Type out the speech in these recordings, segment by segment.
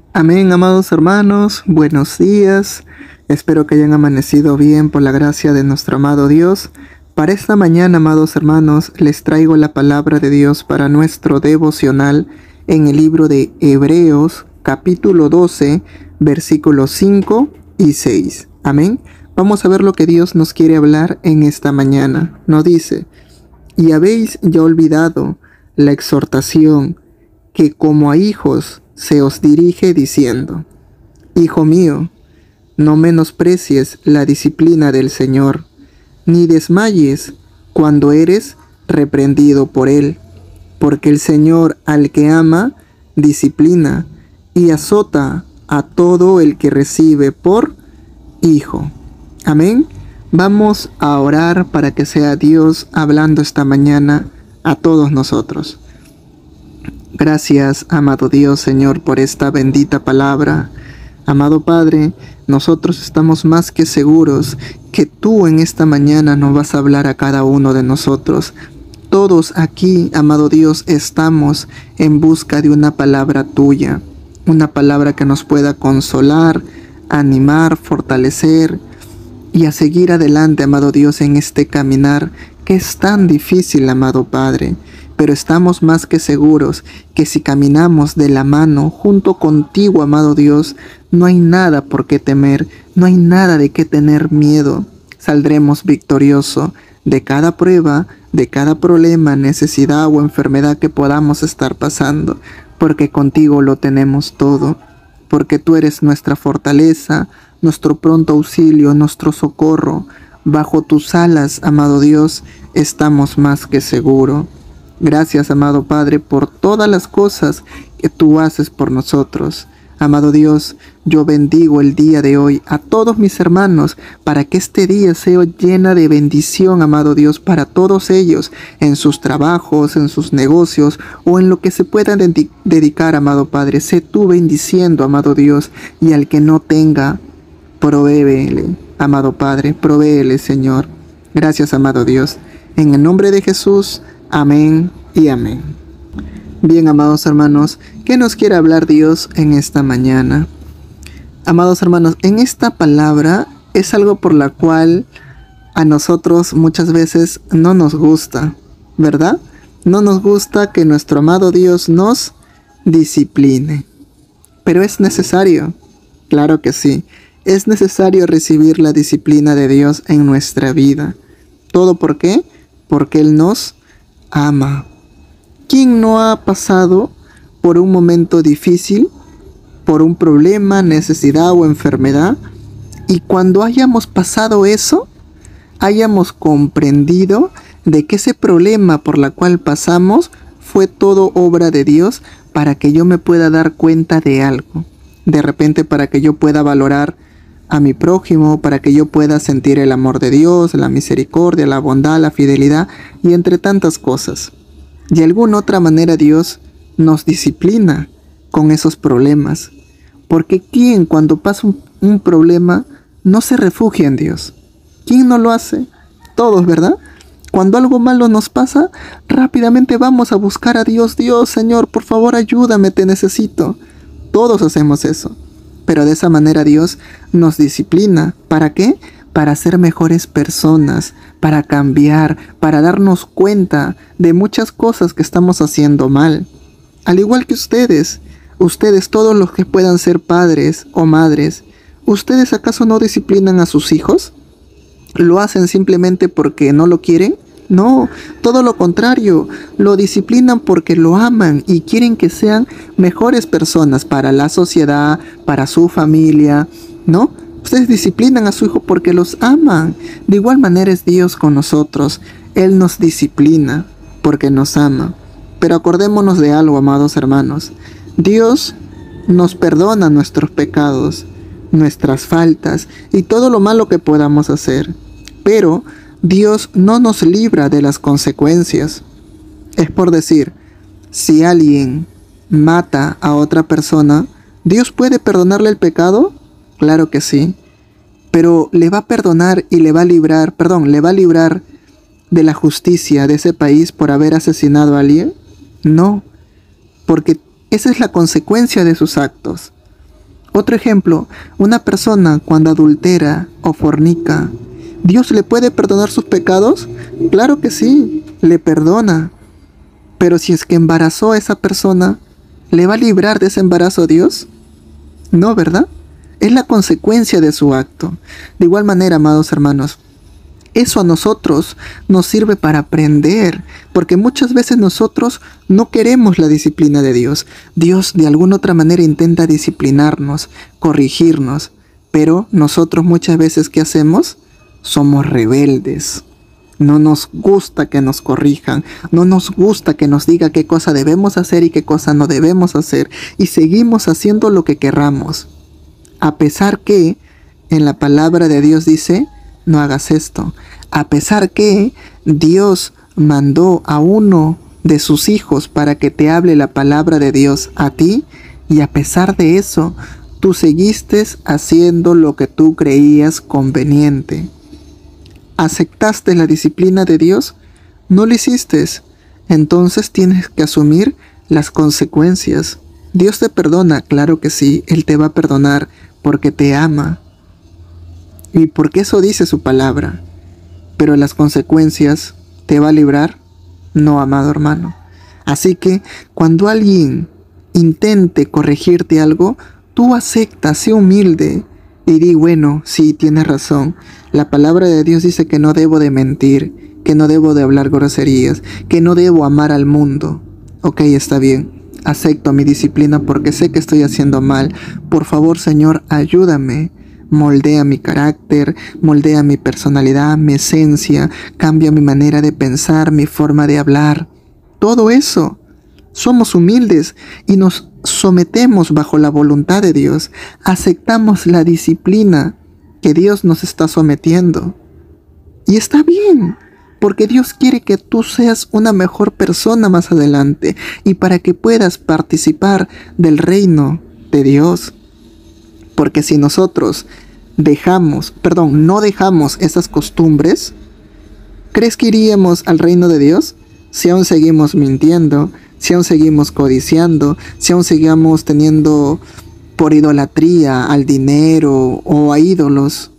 Amén, amados hermanos, buenos días. Espero que hayan amanecido bien por la gracia de nuestro amado Dios. Para esta mañana, amados hermanos, les traigo la palabra de Dios para nuestro devocional en el libro de Hebreos, capítulo 12, versículos 5 y 6. Amén. Vamos a ver lo que Dios nos quiere hablar en esta mañana. Nos dice: y habéis ya olvidado la exhortación que como a hijos se os dirige diciendo: Hijo mío, no menosprecies la disciplina del Señor, ni desmayes cuando eres reprendido por Él, porque el Señor al que ama, disciplina y azota a todo el que recibe por hijo. Amén. Vamos a orar para que sea Dios hablando esta mañana a todos nosotros. Gracias, amado Dios, Señor, por esta bendita palabra. Amado Padre, nosotros estamos más que seguros que tú en esta mañana nos vas a hablar a cada uno de nosotros. Todos aquí, amado Dios, estamos en busca de una palabra tuya, una palabra que nos pueda consolar, animar, fortalecer y a seguir adelante, amado Dios, en este caminar que es tan difícil, amado Padre. Pero estamos más que seguros que si caminamos de la mano junto contigo, amado Dios, no hay nada por qué temer, no hay nada de qué tener miedo. Saldremos victorioso de cada prueba, de cada problema, necesidad o enfermedad que podamos estar pasando, porque contigo lo tenemos todo, porque tú eres nuestra fortaleza, nuestro pronto auxilio, nuestro socorro. Bajo tus alas, amado Dios, estamos más que seguros. Gracias, amado Padre, por todas las cosas que tú haces por nosotros. Amado Dios, yo bendigo el día de hoy a todos mis hermanos para que este día sea llena de bendición, amado Dios, para todos ellos, en sus trabajos, en sus negocios o en lo que se puedan dedicar, amado Padre. Sé tú bendiciendo, amado Dios, y al que no tenga, provéele, amado Padre, provéele, Señor. Gracias, amado Dios. En el nombre de Jesús, amén y amén. Bien, amados hermanos, ¿qué nos quiere hablar Dios en esta mañana? Amados hermanos, en esta palabra es algo por la cual a nosotros muchas veces no nos gusta, ¿verdad? No nos gusta que nuestro amado Dios nos discipline. Pero es necesario, claro que sí. Es necesario recibir la disciplina de Dios en nuestra vida. ¿Todo por qué? Porque Él nos ama. ¿Quién no ha pasado por un momento difícil, por un problema, necesidad o enfermedad? Y cuando hayamos pasado eso, hayamos comprendido de que ese problema por la cual pasamos fue todo obra de Dios para que yo me pueda dar cuenta de algo. De repente para que yo pueda valorar a mi prójimo, para que yo pueda sentir el amor de Dios, la misericordia, la bondad, la fidelidad y entre tantas cosas. De alguna otra manera Dios nos disciplina con esos problemas. Porque ¿quién cuando pasa un problema no se refugia en Dios? ¿Quién no lo hace? Todos, ¿verdad? Cuando algo malo nos pasa, rápidamente vamos a buscar a Dios. Dios, Señor, por favor ayúdame, te necesito. Todos hacemos eso. Pero de esa manera Dios nos disciplina. ¿Para qué? Para ser mejores personas, para cambiar, para darnos cuenta de muchas cosas que estamos haciendo mal. Al igual que ustedes todos los que puedan ser padres o madres, ¿ustedes acaso no disciplinan a sus hijos? ¿Lo hacen simplemente porque no lo quieren? No, todo lo contrario, lo disciplinan porque lo aman y quieren que sean mejores personas para la sociedad, para su familia, ¿no? Ustedes disciplinan a su hijo porque los aman. De igual manera es Dios con nosotros. Él nos disciplina porque nos ama. Pero acordémonos de algo, amados hermanos. Dios nos perdona nuestros pecados, nuestras faltas y todo lo malo que podamos hacer. Pero Dios no nos libra de las consecuencias. Es por decir, si alguien mata a otra persona, ¿Dios puede perdonarle el pecado? Claro que sí. Pero ¿le va a perdonar y le va a librar de la justicia de ese país por haber asesinado a alguien? No, porque esa es la consecuencia de sus actos. Otro ejemplo, una persona cuando adultera o fornica, ¿Dios le puede perdonar sus pecados? Claro que sí, le perdona. Pero si es que embarazó a esa persona, ¿le va a librar de ese embarazo Dios? No, ¿verdad? Es la consecuencia de su acto. De igual manera, amados hermanos, eso a nosotros nos sirve para aprender, porque muchas veces nosotros no queremos la disciplina de Dios. Dios de alguna otra manera intenta disciplinarnos, corregirnos, pero nosotros muchas veces, ¿qué hacemos? Somos rebeldes. No nos gusta que nos corrijan, no nos gusta que nos diga qué cosa debemos hacer y qué cosa no debemos hacer, y seguimos haciendo lo que querramos. A pesar que en la palabra de Dios dice, no hagas esto. A pesar que Dios mandó a uno de sus hijos para que te hable la palabra de Dios a ti, y a pesar de eso, tú seguiste haciendo lo que tú creías conveniente. ¿Aceptaste la disciplina de Dios? No lo hiciste. Entonces tienes que asumir las consecuencias. Dios te perdona, claro que sí, Él te va a perdonar porque te ama. Y porque eso dice su palabra. Pero las consecuencias, ¿te va a librar? No, amado hermano. Así que cuando alguien intente corregirte algo, tú acepta, sé humilde y di, bueno, sí, tienes razón. La palabra de Dios dice que no debo de mentir, que no debo de hablar groserías, que no debo amar al mundo. Ok, está bien. Acepto mi disciplina porque sé que estoy haciendo mal. Por favor, Señor, ayúdame. Moldea mi carácter, moldea mi personalidad, mi esencia, cambia mi manera de pensar, mi forma de hablar. Todo eso. Somos humildes y nos sometemos bajo la voluntad de Dios. Aceptamos la disciplina que Dios nos está sometiendo. Y está bien, porque Dios quiere que tú seas una mejor persona más adelante y para que puedas participar del reino de Dios. Porque si nosotros no dejamos esas costumbres, ¿crees que iríamos al reino de Dios? Si aún seguimos mintiendo, si aún seguimos codiciando, si aún seguimos teniendo por idolatría al dinero o a ídolos,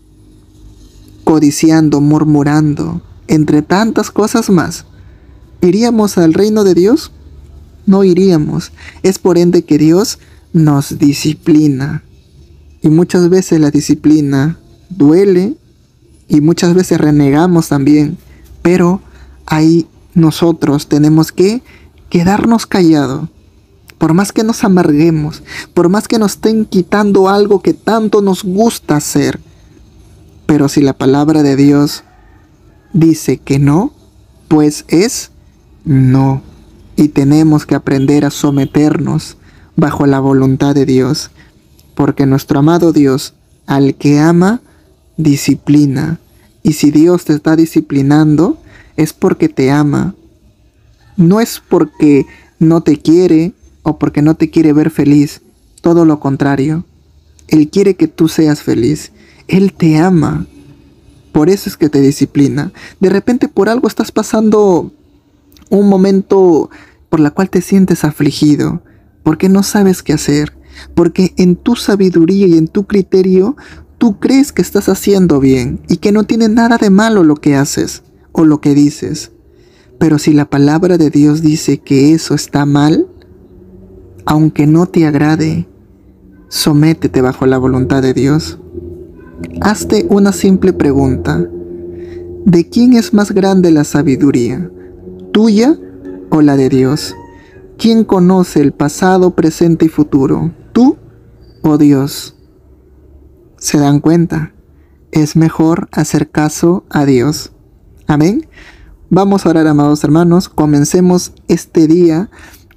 codiciando, murmurando, entre tantas cosas más, ¿iríamos al reino de Dios? No iríamos. Es por ende que Dios nos disciplina. Y muchas veces la disciplina duele y muchas veces renegamos también. Pero ahí nosotros tenemos que quedarnos callados. Por más que nos amarguemos, por más que nos estén quitando algo que tanto nos gusta hacer. Pero si la palabra de Dios dice que no, pues es no. Y tenemos que aprender a someternos bajo la voluntad de Dios. Porque nuestro amado Dios, al que ama, disciplina. Y si Dios te está disciplinando, es porque te ama. No es porque no te quiere o porque no te quiere ver feliz. Todo lo contrario. Él quiere que tú seas feliz. Él te ama. Por eso es que te disciplina. De repente por algo estás pasando un momento por la cual te sientes afligido. Porque no sabes qué hacer. Porque en tu sabiduría y en tu criterio, tú crees que estás haciendo bien y que no tiene nada de malo lo que haces o lo que dices. Pero si la palabra de Dios dice que eso está mal, aunque no te agrade, sométete bajo la voluntad de Dios. Hazte una simple pregunta. ¿De quién es más grande la sabiduría? ¿Tuya o la de Dios? ¿Quién conoce el pasado, presente y futuro? ¿Tú o Dios? ¿Se dan cuenta? Es mejor hacer caso a Dios. Amén. Vamos a orar, amados hermanos. Comencemos este día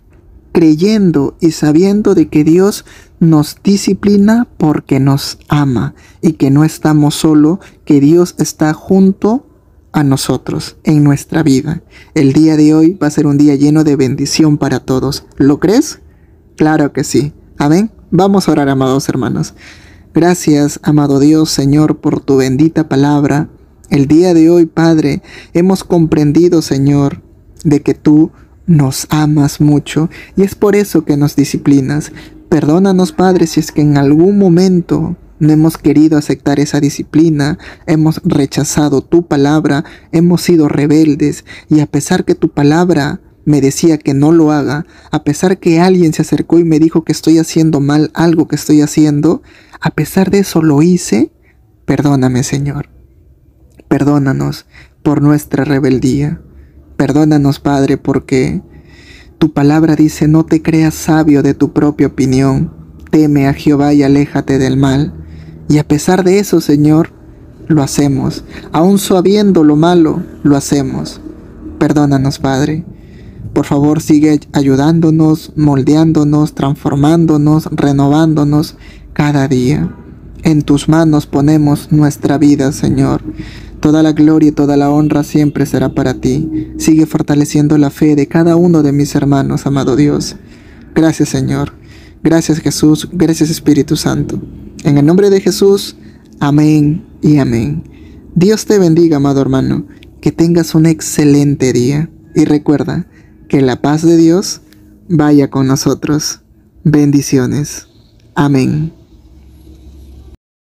creyendo y sabiendo de que Dios nos disciplina porque nos ama y que no estamos solos, que Dios está junto a nosotros en nuestra vida. El día de hoy va a ser un día lleno de bendición para todos. ¿Lo crees? Claro que sí. Amén. Vamos a orar, amados hermanos. Gracias, amado Dios, Señor, por tu bendita palabra. El día de hoy, Padre, hemos comprendido, Señor, de que tú nos amas mucho y es por eso que nos disciplinas. Perdónanos, Padre, si es que en algún momento no hemos querido aceptar esa disciplina, hemos rechazado tu palabra, hemos sido rebeldes, y a pesar que tu palabra me decía que no lo haga, a pesar que alguien se acercó y me dijo que estoy haciendo mal algo que estoy haciendo, a pesar de eso lo hice. Perdóname, Señor. Perdónanos por nuestra rebeldía. Perdónanos, Padre, porque tu palabra dice: no te creas sabio de tu propia opinión, teme a Jehová y aléjate del mal. Y a pesar de eso, Señor, lo hacemos. Aún sabiendo lo malo, lo hacemos. Perdónanos, Padre. Por favor, sigue ayudándonos, moldeándonos, transformándonos, renovándonos cada día. En tus manos ponemos nuestra vida, Señor. Toda la gloria y toda la honra siempre será para ti. Sigue fortaleciendo la fe de cada uno de mis hermanos, amado Dios. Gracias, Señor. Gracias, Jesús. Gracias, Espíritu Santo. En el nombre de Jesús, amén y amén. Dios te bendiga, amado hermano. Que tengas un excelente día. Y recuerda que la paz de Dios vaya con nosotros. Bendiciones. Amén.